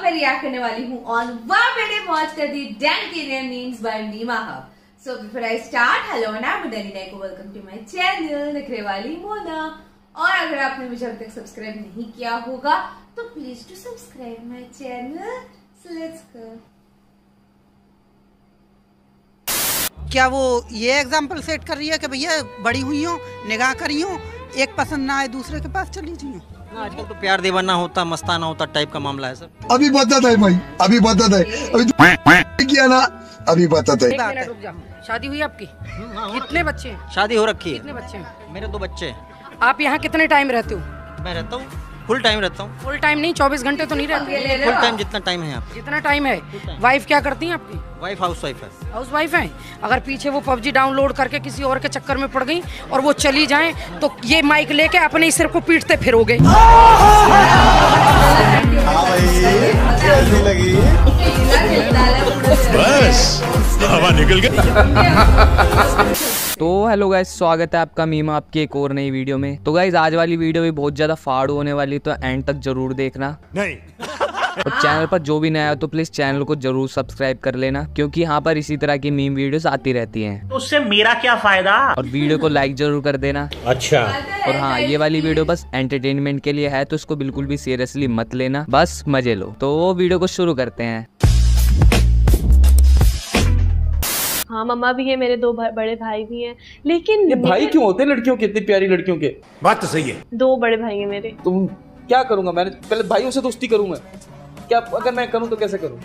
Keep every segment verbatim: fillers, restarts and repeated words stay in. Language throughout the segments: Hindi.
मैं रिएक्ट करने वाली हूँ ऑन वाह मैंने मौज कर दी डैन के मीम्स बाय नीमा hub. So before I start, hello and I am Danny को वेलकम टू माय चैनल नखरे वाली मोना। और अगर आपने मुझे अभी तक सब्सक्राइब नहीं किया होगा तो please to subscribe my channel. So let's go. क्या वो ये एग्जाम्पल सेट कर रही है कि भैया बड़ी हुई हो, निगाह करी हो, एक पसंद ना आए दूसरे के पास चली जाइए? आजकल तो प्यार दीवाना होता, मस्ताना होता टाइप का मामला है सर। अभी बताता है भाई, अभी बताता है, अभी किया ना, अभी बताता है। शादी हुई आपकी? कितने बच्चे हैं? शादी हो रखी है। कितने बच्चे हैं? मेरे दो बच्चे। आप यहाँ कितने टाइम रहते हो? मैं रहता हूँ फुल टाइम रहता हूँ। फुल टाइम नहीं, चौबीस घंटे तो नहीं रहते? फुल टाइम जितना टाइम है आप। जितना टाइम है। वाइफ क्या करती हैं आपकी? वाइफ हाउस वाइफ है। हाउस वाइफ है। अगर पीछे वो पबजी डाउनलोड करके किसी और के चक्कर में पड़ गई और वो चली जाए तो ये माइक लेके अपने ही सिर को पीटते फिरोगे। बस हवा निकल गई। तो हेलो गाइस, स्वागत है आपका मीमा आपकी एक और नई वीडियो में। तो गाइस आज वाली वीडियो भी बहुत ज्यादा फाड़ होने वाली, तो एंड तक जरूर देखना। नहीं और चैनल पर जो भी नया है तो प्लीज चैनल को जरूर सब्सक्राइब कर लेना, क्योंकि यहाँ पर इसी तरह की मीम वीडियोस आती रहती हैं। तो उससे मेरा क्या फायदा? और वीडियो को लाइक जरूर कर देना। अच्छा। और हाँ, ये वाली वीडियो बस एंटरटेनमेंट के लिए है, तो इसको बिल्कुल भी सीरियसली मत लेना, बस मजे लो। तो वो वीडियो को शुरू करते हैं। हाँ, मम्मा भी है, मेरे दो बड़े भाई भी हैं, लेकिन ये भाई क्यों होते हैं लड़कियों के, इतनी प्यारी लड़कियों के? बात तो सही है। दो बड़े भाई हैं मेरे। तुम क्या करूंगा मैंने? पहले भाइयों से दोस्ती करूं मैं क्या? अगर मैं करूं तो कैसे करूं?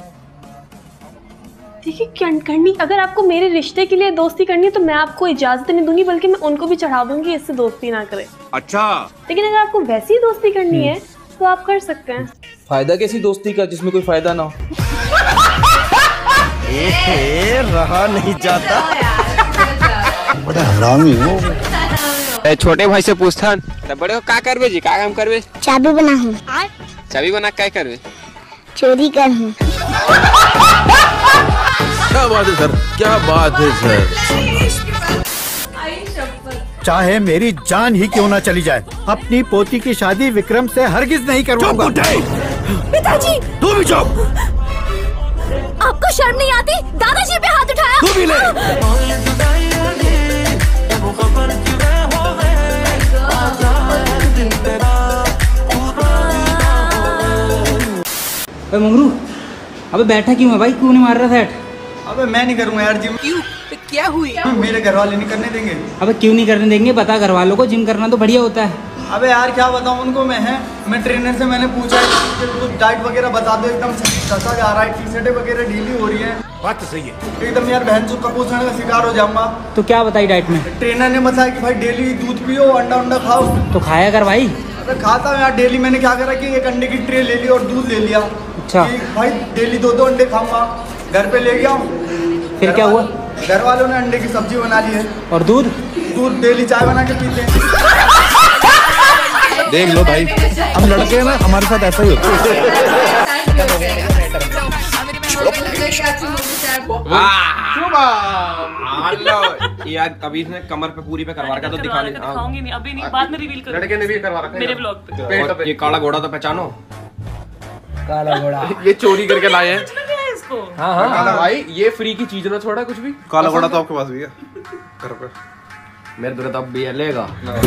देखिए करनी, अगर आपको मेरे रिश्ते के लिए दोस्ती करनी है तो मैं आपको इजाजत नहीं दूंगी, बल्कि मैं उनको भी चढ़ा दूंगी इससे दोस्ती ना करें। अच्छा। लेकिन अगर आपको वैसी दोस्ती करनी है तो आप कर सकते हैं। फायदा कैसी दोस्ती का जिसमें कोई फायदा ना हो? ए, रहा नहीं जाता। बड़ा हरामी हो। छोटे भाई से पूछता बड़े को का करबे जी, का काम करबे? चाबी बना हूँ। चाबी बना क्या करबे? चोरी कर हूँ। क्या बात है सर, क्या बात है सर। चाहे मेरी जान ही क्यों ना चली जाए, अपनी पोती की शादी विक्रम से हरगिज नहीं करूँगा। पिताजी, तू भी चुप। आपको शर्म नहीं आती? दादाजी पे हाथ उठाया। तू भी ले। मंगरू, अबे बैठा क्यों है भाई? क्यों नहीं मार रहा सेट? अबे मैं नहीं करूँगा यार जिम। क्यों? तो क्या हुई? मेरे घर वाले नहीं करने देंगे। अबे क्यों नहीं करने देंगे? बता घर वालों को, जिम करना तो बढ़िया होता है। अबे यार क्या बताऊँ उनको मैं है मैं ट्रेनर से मैंने पूछा है कि डाइट वगैरह बता दो, एकदम सस्ता जा रहा है, टी शर्टें वगैरह ढीली हो रही है। बात तो सही है एकदम यार, बहन चुप कपूसने का शिकार हो जाऊंगा। तो क्या बताई डाइट में? ट्रेनर ने बताया कि भाई डेली दूध पियो, अंडा अंडा खाओ। तो खाया कर भाई। अबे खाता हूँ यार डेली। मैंने क्या करा कि एक अंडे की ट्रे ले ली और दूध ले लिया। अच्छा। भाई डेली दो दो अंडे खाऊंगा। घर पे ले गया। फिर क्या हुआ? घर वालों ने अंडे की सब्जी बना ली है। और दूध? दूध डेली चाय बना के पीते हैं। देख लो भाई, हम लड़के हैं ना, हमारे साथ ऐसा ही होता है। यार अभी इसने कमर पे पूरी पे करवा रखा, तो दिखा नहीं दिखाऊंगी नहीं अभी, नहीं बाद में रिवील करूंगा। लड़के ने भी करवा रखा मेरे ब्लॉग पे। ये काला घोड़ा तो पहचानो? काला घोड़ा ये चोरी करके लाए हैं इसको। हाँ हाँ भाई, ये फ्री की चीज ना छोड़ा कुछ भी। काला घोड़ा तो आपके पास भी है घर पे। मेरे दूर तब भी है, लेगा।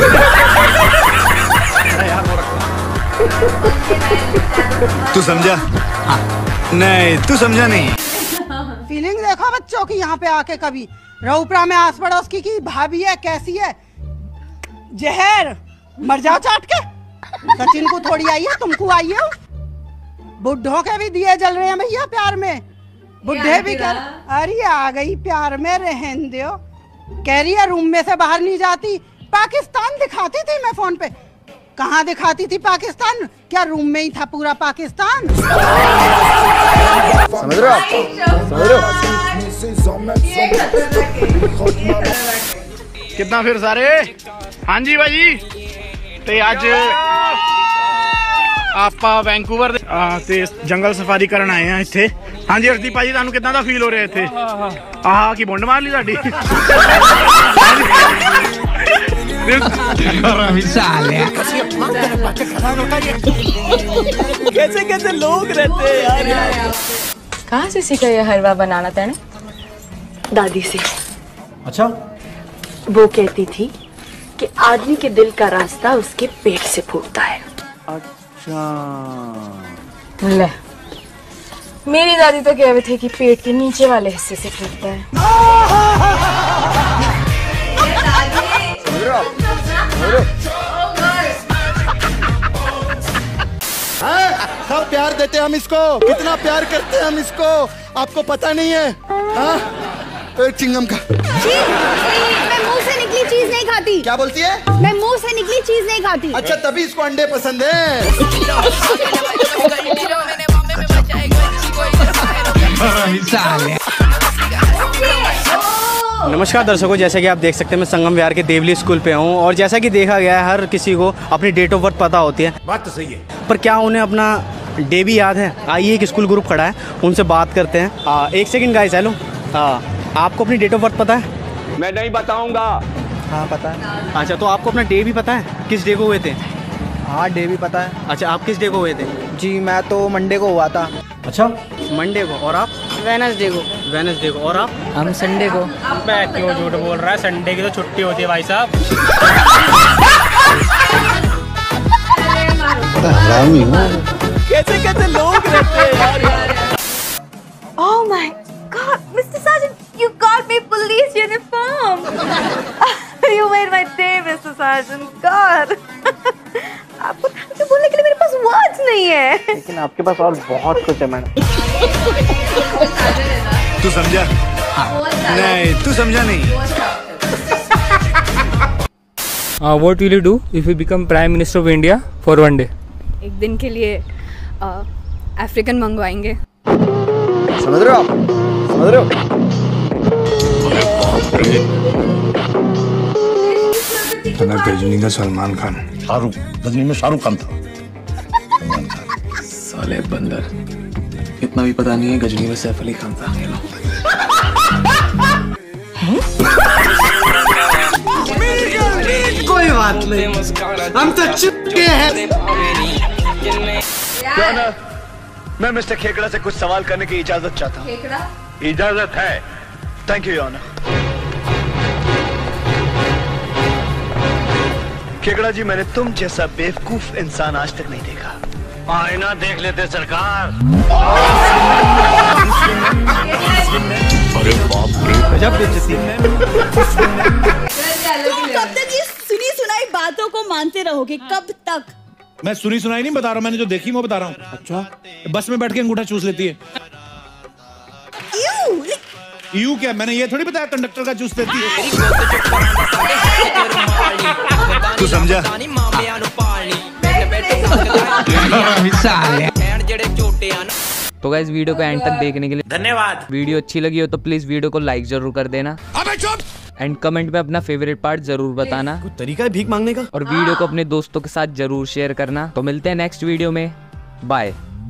तू समझा? हाँ। नहीं तू समझा नहीं। फीलिंग देखो बच्चों की यहाँ पे आके कभी। रऊपरा में आस पड़ोस की, की भाभी है, कैसी है? जहर मर जाओ चाट के। सचिन को थोड़ी आई है, तुमको आई है। बुढ़ों के भी दिए जल रहे हैं भैया प्यार में। बुढ़े भी कर, अरे आ गई प्यार में, रहन दो। कह रही है रूम में से बाहर नहीं जाती। पाकिस्तान दिखाती थी मैं फोन पे। कहाँ दिखाती थी पाकिस्तान? क्या रूम में ही था पूरा पाकिस्तान? समझ रहे हो आप? समझ रहे हो? कितना फिर सारे? हाँ जी भाई, ते आज ਆਪਾਂ ਵੈਂਕੂਵਰ ਦੇ ਤੇ ਜੰਗਲ ਸਫਾਰੀ ਕਰਨ ਆਏ ਆ ਇੱਥੇ। ਹਾਂਜੀ ਅਰਦੀਪ ਭਾਜੀ, ਤੁਹਾਨੂੰ ਕਿੱਦਾਂ ਦਾ ਫੀਲ ਹੋ ਰਿਹਾ ਇੱਥੇ? ਆਹ ਕੀ ਬੁੰਡ ਮਾਰ ਲਈ ਤੁਹਾਡੀ? कैसे कैसे लोग रहते हैं यार। कहाँ से सीखा ये हलवा बनाना तेने? दादी से। अच्छा, वो कहती थी कि आदमी के दिल का रास्ता उसके पेट से फूटता है। अच्छा, ले, मेरी दादी तो कहते थे कि पेट के नीचे वाले हिस्से से फूटता है। सब प्यार देते हम इसको, कितना प्यार करते हैं हम इसको, आपको पता नहीं है। हाँ? एक चिंगम का। मैं मुंह से निकली चीज नहीं खाती। क्या बोलती है? मैं मुंह से निकली चीज नहीं खाती। अच्छा, तभी इसको अंडे पसंद है। नमस्कार दर्शकों, जैसा कि आप देख सकते हैं मैं संगम विहार के देवली स्कूल पे हूँ और जैसा कि देखा गया है हर किसी को अपनी डेट ऑफ बर्थ पता होती है। बात तो सही है, पर क्या उन्हें अपना डे भी याद है? आइए एक स्कूल ग्रुप खड़ा है, उनसे बात करते हैं। आ, एक सेकंड गाइस, हेलो, आपको अपनी डेट ऑफ बर्थ पता है? मैं नहीं बताऊंगा। हाँ पता है। अच्छा, तो आपको अपना डे भी पता है? किस डे को हुए थे? हाँ, डे भी पता है। अच्छा, आप किस डे को हुए थे? जी, मैं तो मंडे को हुआ था। अच्छा, मंडे को। और आप? वेनसडे को। वेनसडे को। और आप? हम संडे को। मैं क्यों झूठ बोल रहा है? संडे की तो छुट्टी होती है भाई साहब। कैसे कैसे लोग रहते हैं यार। Oh my God, Mister Sergeant, you got me police uniform. You made my day, Mister Sergeant. God. आपको थैंक यू बोलने के लिए मेरे पास वर्ड्स नहीं है। लेकिन आपके पास और बहुत कुछ है मैडम। तू समझा? नहीं, तू समझा नहीं। Uh, what will you do if you become Prime Minister of India for one day? एक दिन के लिए अफ्रीकन मंगवाएंगे। समझ रहे हो आप? समझ रहे हो? गजनी का सलमान खान, शाहरुख, गजनी में शाहरुख खान था। साले बंदर, इतना भी पता नहीं है गजनी में सैफ अली खान था। कोई बात नहीं, हम तो चुपके हैं। क्या ना, मैं मिस्टर खेकड़ा से कुछ सवाल करने की इजाजत चाहता हूँ। खेकड़ा? इजाजत है। Thank you your honour. Khekda ji, मैंने तुम जैसा बेवकूफ इंसान आज तक नहीं देखा। आईना देख लेते सरकार। अरे बाप रे, गजब बेइज्जती है। तुम कब तक ये सुनी सुनाई बातों को मानते रहोगे? कब तक? मैं सुनी सुनाई नहीं बता रहा, मैंने जो देखी मैं बता रहा हूँ। अच्छा, बस में बैठ के अंगूठा चूस लेती है। यू यू क्या? मैंने ये थोड़ी बताया कंडक्टर का चूस लेती है। तू समझा? तो गाइस वीडियो को एंड तक देखने के लिए धन्यवाद। वीडियो अच्छी लगी हो तो प्लीज वीडियो को लाइक जरूर कर देना। अबे चुप! एंड कमेंट में अपना फेवरेट पार्ट जरूर बताना। कुछ तरीका है भीख मांगने का। और वीडियो को अपने दोस्तों के साथ जरूर शेयर करना। तो मिलते हैं नेक्स्ट वीडियो में, बाय।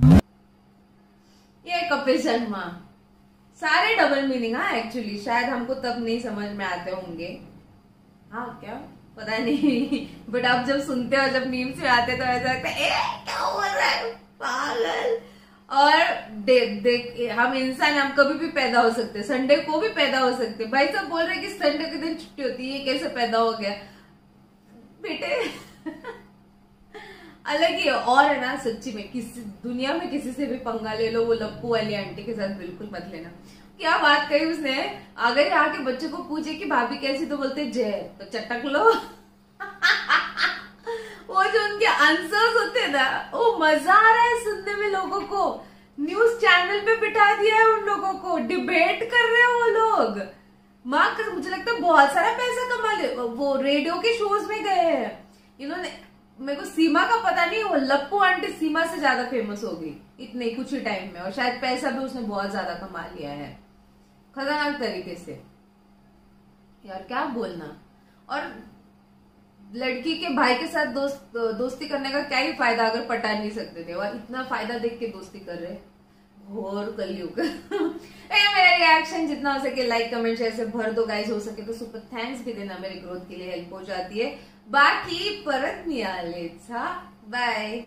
ये कपिल शर्मा सारे डबल मीनिंग। हाँ एक्चुअली शायद हमको तब नहीं समझ में आते होंगे। हाँ क्या पता नहीं, बट अब जब सुनते हो, जब मीम्स में आते तो ऐसा लगता है क्या बोल रहा है पागल। और देख देख हम इंसान, हम कभी भी पैदा हो सकते, संडे को भी पैदा हो सकते। भाई साहब बोल रहे कि संडे के दिन छुट्टी होती है, ये कैसे पैदा हो गया बेटे? अलग ही है। और है ना, सच्ची में किसी दुनिया में किसी से भी पंगा ले लो, वो लप्पू वाली आंटी के साथ बिल्कुल मत लेना। क्या बात कही उसने, अगर आके बच्चे को पूछे कि भाभी कैसी, तो बोलते जय, तो चटक लो। वो जो उनके आंसर्स होते हैं ना, वो मजा आ रहा है सुनने में। लोगों को न्यूज चैनल पे बिठा दिया है, उन लोगों को डिबेट कर रहे हैं वो लोग। माँ मुझे लगता है बहुत सारा पैसा कमा ले, वो रेडियो के शोज में गए हैं इन्होंने। मेरे को सीमा का पता नहीं, वो लप्पू आंटी सीमा से ज्यादा फेमस हो गई इतने कुछ ही टाइम में, और शायद पैसा भी उसने बहुत ज्यादा कमा लिया है खतरनाक तरीके से। यार क्या बोलना। और लड़की के भाई के साथ दोस्त दोस्ती करने का क्या ही फायदा अगर पटा नहीं सकते थे, और इतना फायदा देख के दोस्ती कर रहे। घोर कलयुग। मेरा रिएक्शन जितना हो सके लाइक कमेंट शेयर से भर दो गाइस, हो सके तो सुपर थैंक्स भी देना, मेरे ग्रोथ के लिए हेल्प हो जाती है। बाकी परत मिळालेचा बाय।